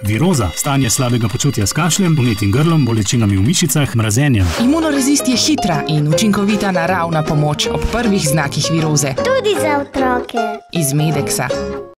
Viroza, stanje slabega počutja s kašljem, vnetim grlom, bolečinami v mišicah, mrazenjem. Imunorezist je hitra in učinkovita naravna pomoč ob prvih znakih viroze. Tudi za otroke. Iz Medexa.